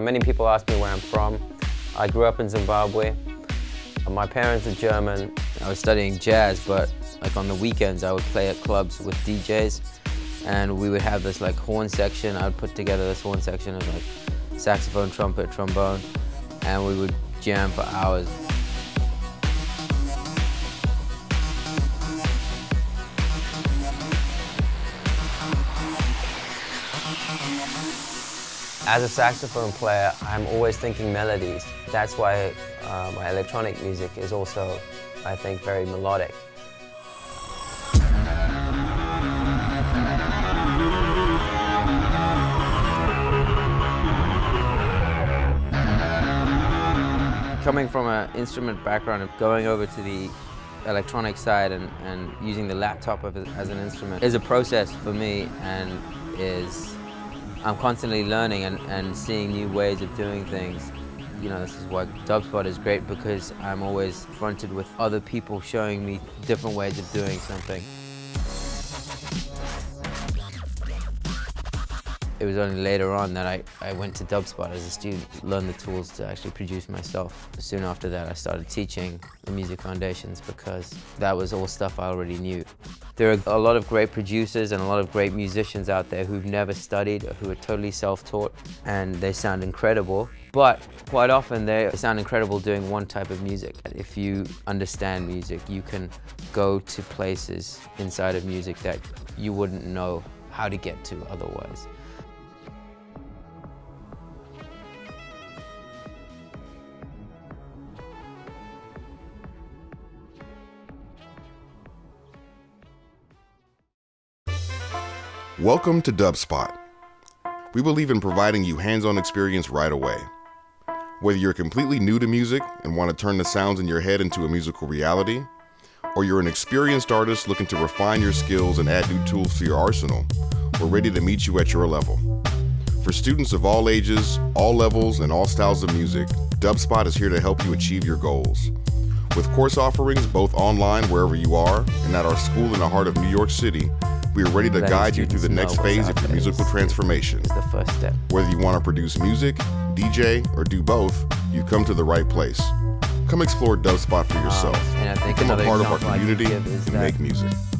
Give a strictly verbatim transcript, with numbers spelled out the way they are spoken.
Many people ask me where I'm from. I grew up in Zimbabwe. My parents are German. I was studying jazz, but like on the weekends I would play at clubs with D Js, and we would have this like horn section. I would put together this horn section of like saxophone, trumpet, trombone, and we would jam for hours. As a saxophone player, I'm always thinking melodies. That's why uh, my electronic music is also, I think, very melodic. Coming from an instrument background and going over to the electronic side and, and using the laptop as an instrument is a process for me, and is I'm constantly learning and, and seeing new ways of doing things. You know, this is why Dubspot is great, because I'm always fronted with other people showing me different ways of doing something. It was only later on that I, I went to Dubspot as a student, learned the tools to actually produce myself. Soon after that I started teaching the music foundations, because that was all stuff I already knew. There are a lot of great producers and a lot of great musicians out there who've never studied or who are totally self-taught, and they sound incredible. But quite often they sound incredible doing one type of music. If you understand music, you can go to places inside of music that you wouldn't know how to get to otherwise. Welcome to Dubspot. We believe in providing you hands-on experience right away. Whether you're completely new to music and want to turn the sounds in your head into a musical reality, or you're an experienced artist looking to refine your skills and add new tools to your arsenal, we're ready to meet you at your level. For students of all ages, all levels, and all styles of music, Dubspot is here to help you achieve your goals. With course offerings both online wherever you are and at our school in the heart of New York City, we are ready to guide you through the next phase of your musical transformation. It's the first step. Whether you want to produce music, D J, or do both, you've come to the right place. Come explore Dubspot for yourself. Um, and I think Become a another part of our example I could community give is and that make music.